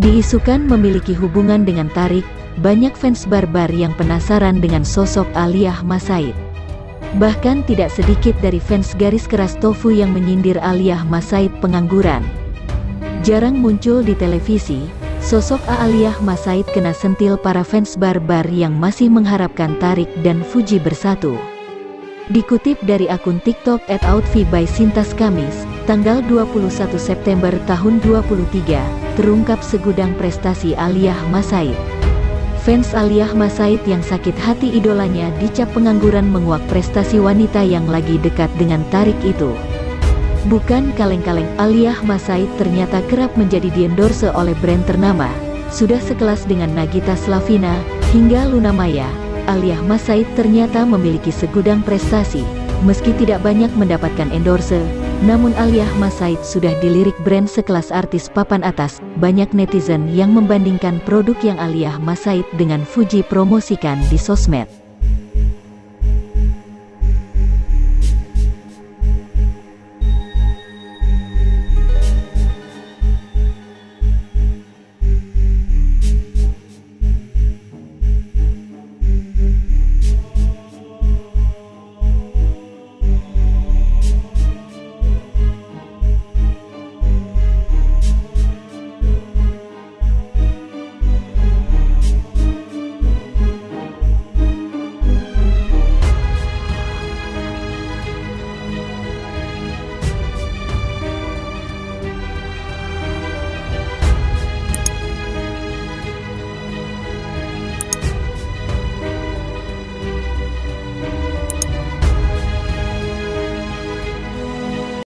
Diisukan memiliki hubungan dengan Tarik, banyak fans barbar yang penasaran dengan sosok Aliyah Mas Said. Bahkan tidak sedikit dari fans garis keras Tofu yang menyindir Aliyah Mas Said pengangguran. Jarang muncul di televisi, sosok Aliyah Mas Said kena sentil para fans barbar yang masih mengharapkan Tarik dan Fuji bersatu. Dikutip dari akun TikTok @outfit by Sintas Kamis, tanggal 21 September tahun 2023, terungkap segudang prestasi Aliyah Mas Said. Fans Aliyah Mas Said yang sakit hati idolanya dicap pengangguran menguak prestasi wanita yang lagi dekat dengan Tarik itu. Bukan kaleng-kaleng, Aliyah Mas Said ternyata kerap menjadi diendorse oleh brand ternama, sudah sekelas dengan Nagita Slavina, hingga Luna Maya. Aliyah Mas Said ternyata memiliki segudang prestasi, meski tidak banyak mendapatkan endorse, namun Aliyah Mas Said sudah dilirik brand sekelas artis papan atas. Banyak netizen yang membandingkan produk yang Aliyah Mas Said dengan Fuji promosikan di sosmed.